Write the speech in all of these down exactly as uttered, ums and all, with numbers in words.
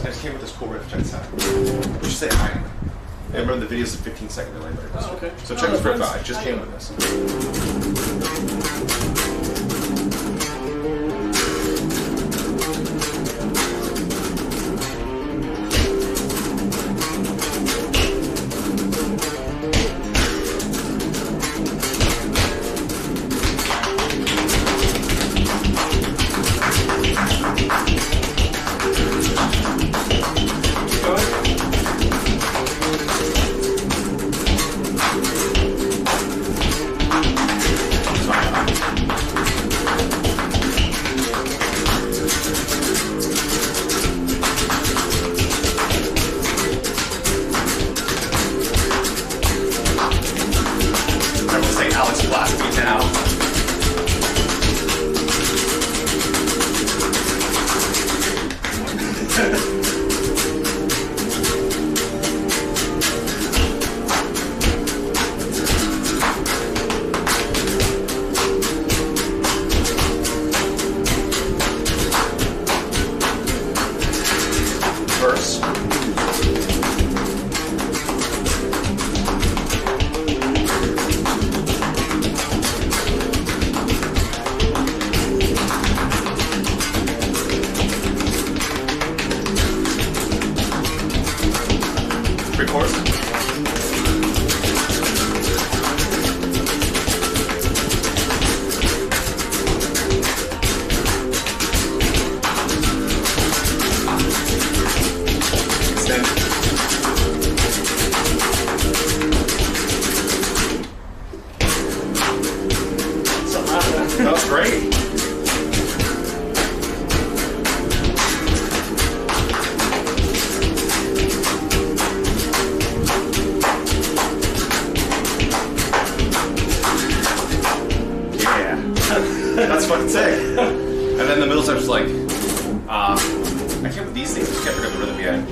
I just came with this cool riff. Check this out. You should say hi. I remember the video's a fifteen second delay. Oh, okay. So check this riff out. I just came with this. That was great. Yeah. That's fucking sick. And then the middle starts like, uh, I can't with these things, I just can't figure out the rhythm yet.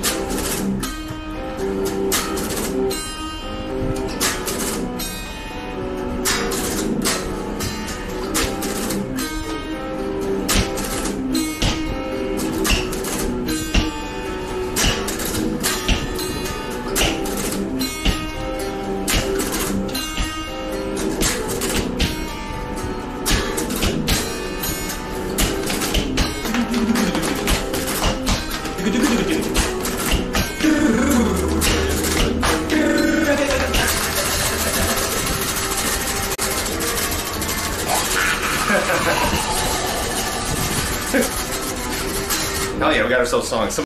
Hell yeah, we got ourselves a song.